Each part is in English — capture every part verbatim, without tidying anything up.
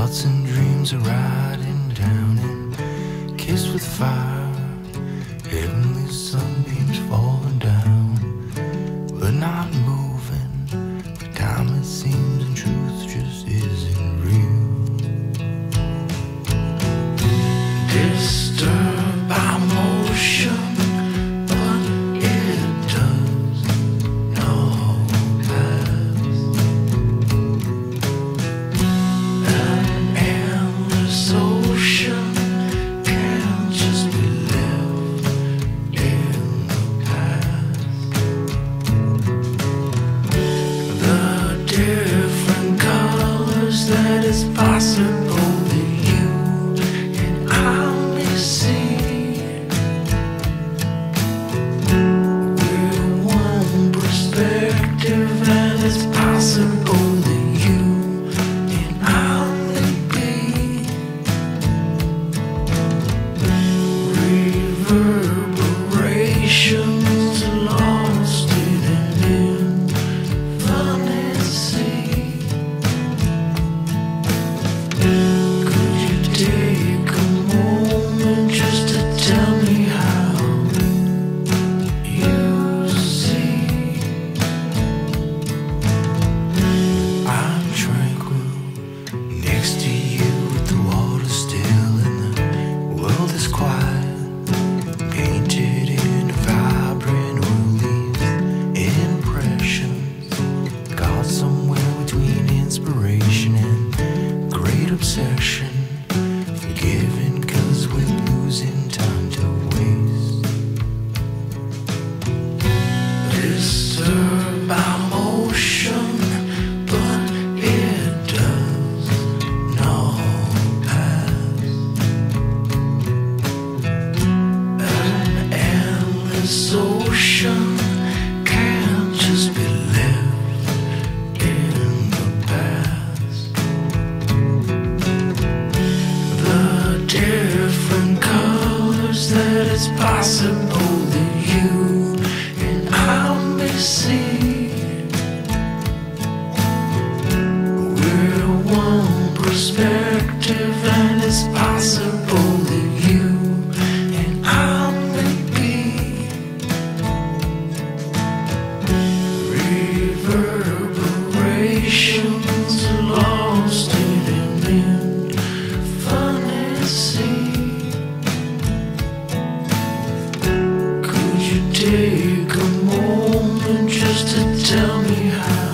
thoughts and dreams are riding down and kissed with fire. Heavenly sunbeams falling down, but not moving. For time it seems and truth just isn't real. Disturbed by motion, but it does not pass. An endless ocean can't just be left in the past. The different colors that it's possible that you and I may see. We're one perspective, and it's possible that you and I may be. Reverberations lost in an infinite sea. Could you take a moment just to tell me how you see? I'm tranquil next to you with the water still and the world is quiet, painted in vibrant oil leaves, impressions caught somewhere between inspiration and great obsession. Forgiven cause we're losing time to waste. Disturbed by motion, but it does not pass. An endless ocean can't just be left in the past. The different colors that it's possible that you and I may see. We're one perspective, and it's possible that you and I may be. Reverberations lost in an infinite sea. Could you take a moment just to tell me how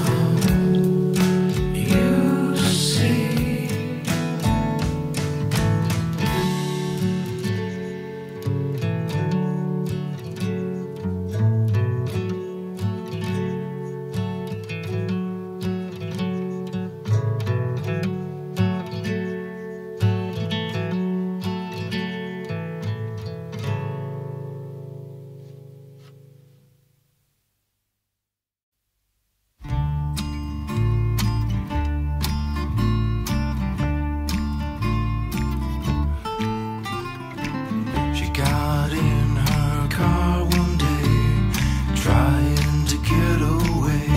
you see? She got in her car one day, trying to get away.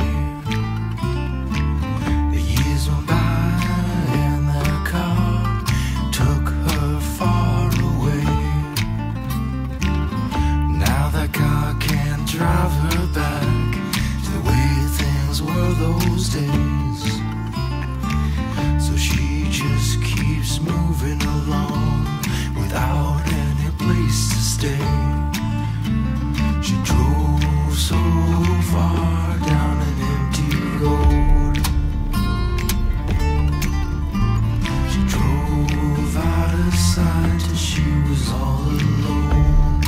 The years went by and that car took her far away. Now that car can't drive her back to the way things were those days. So she just keeps moving along without any place to stay. She drove so far down an empty road. She drove out of sight till she was all alone.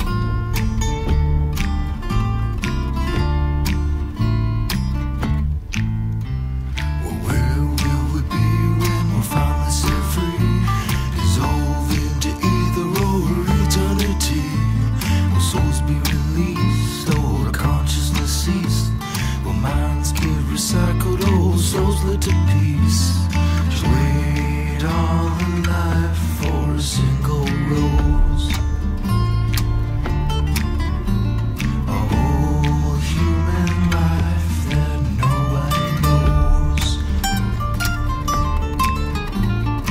Well, where will we be when we're finally set free? Dissolve into either or eternity. Will souls be released or consciousness cease? Will minds get recycled or souls lit to peace? Just wait all her life for a single rose. A whole human life that nobody knows.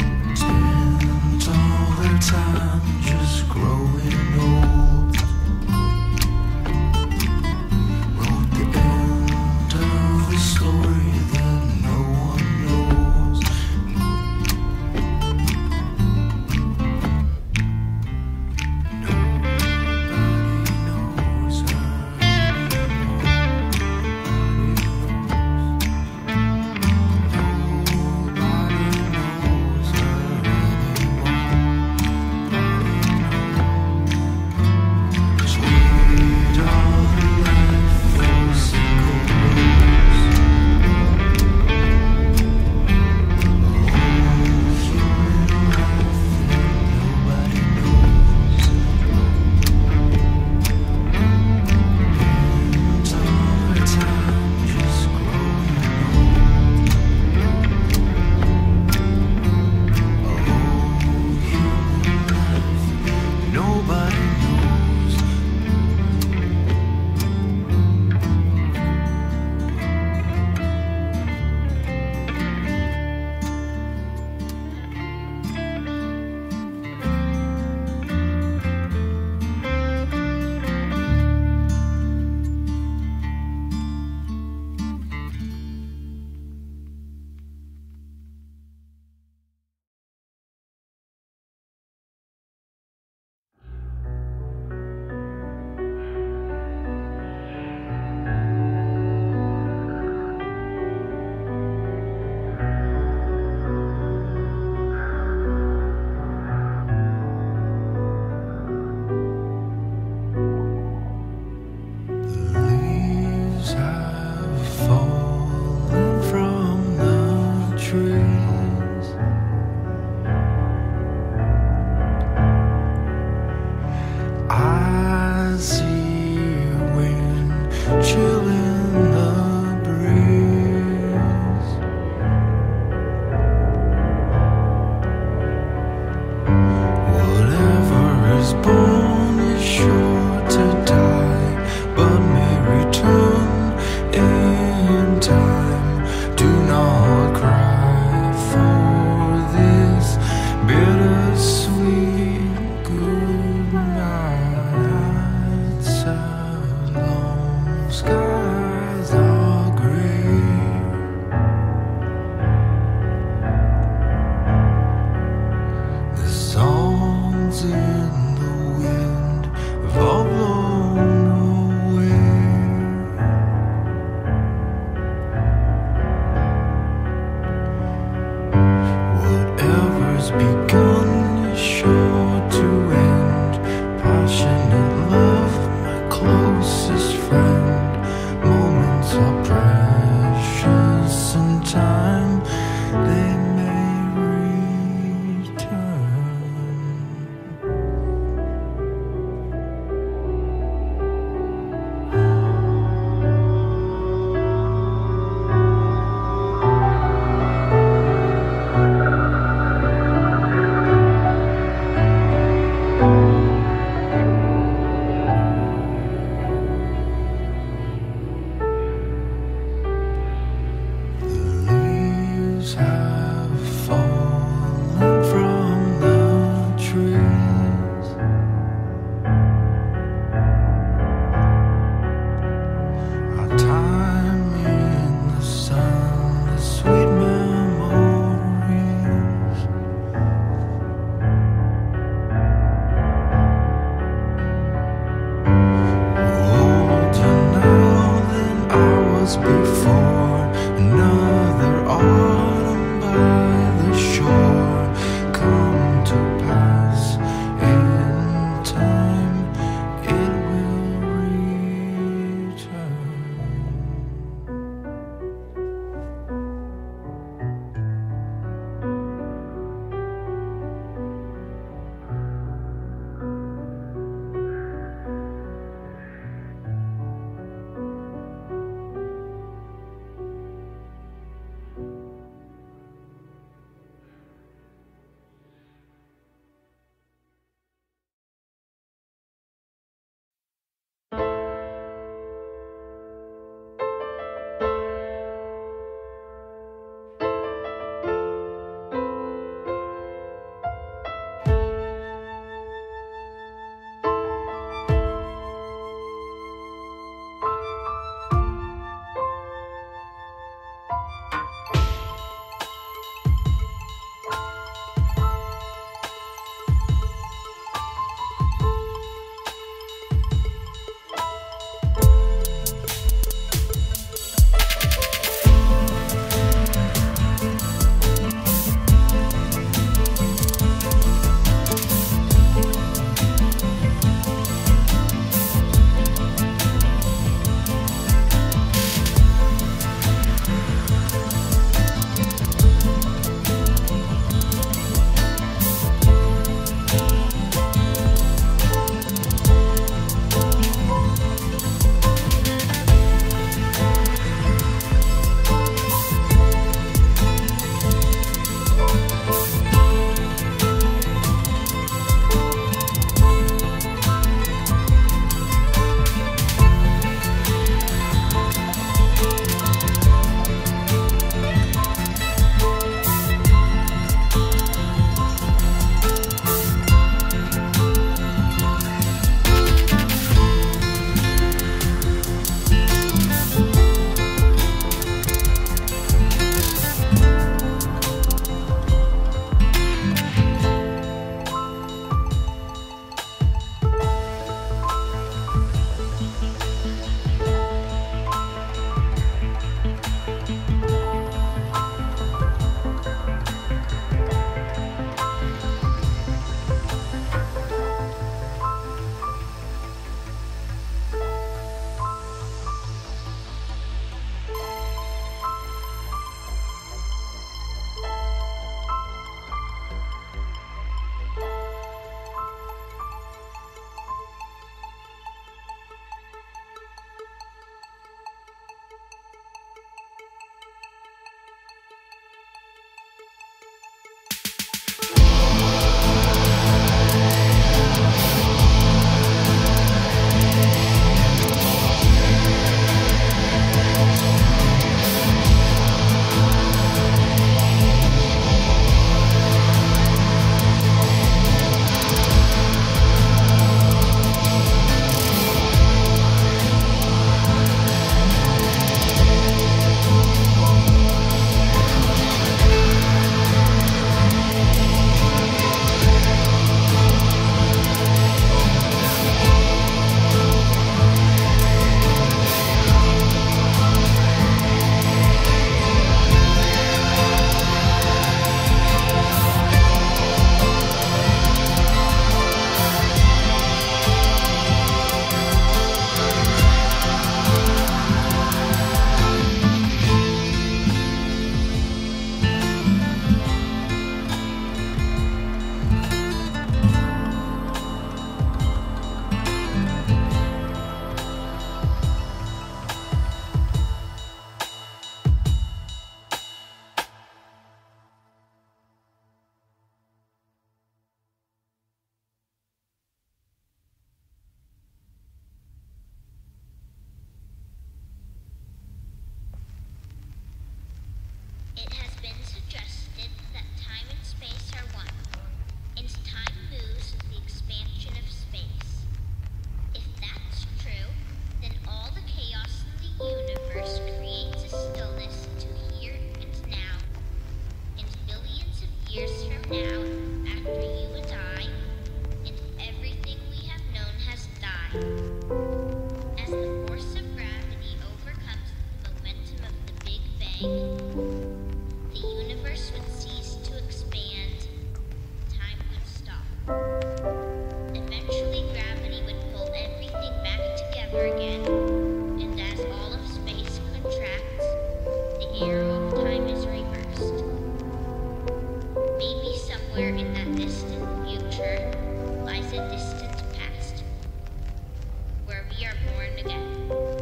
It has been suggested that time and space are one, and time moves with the expansion of space. If that's true, then all the chaos in the universe creates a stillness to here and now. And billions of years from now, after you and I, and everything we have known has died. As the force of gravity overcomes the momentum of the Big Bang, the universe would cease to expand. Time would stop. Eventually, gravity would pull everything back together again, and as all of space contracts, the arrow of time is reversed. Maybe somewhere in that distant future lies a distant past, where we are born again.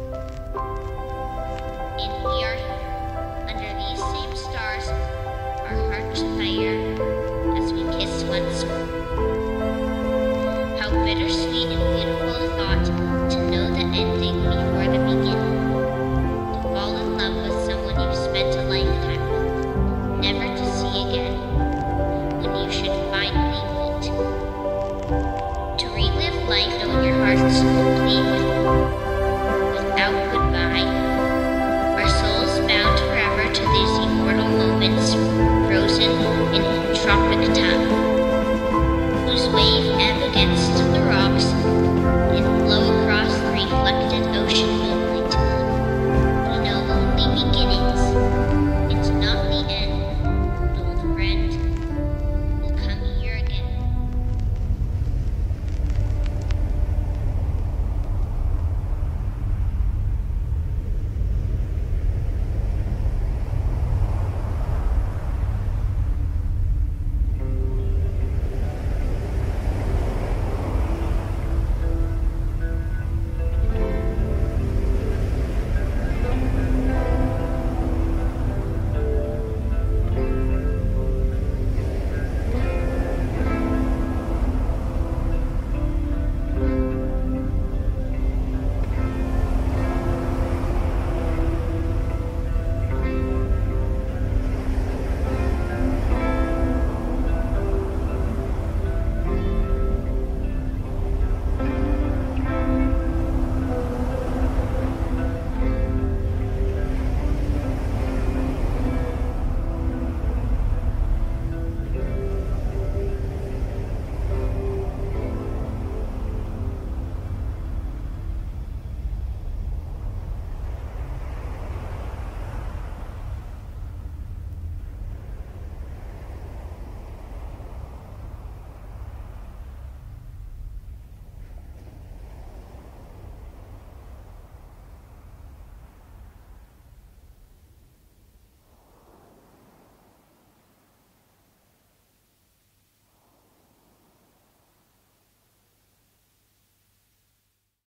And we are here, under these same stars, our hearts fire as we kiss once more. How bittersweet and beautiful a thought to know the ending before the beginning. To fall in love with someone you've spent a lifetime with, never to see again, when you should finally meet. To relive life knowing your heart's complete with, without goodbye. Our souls bound forever to these immortal moments, frozen in tropic time, whose wave ebb against the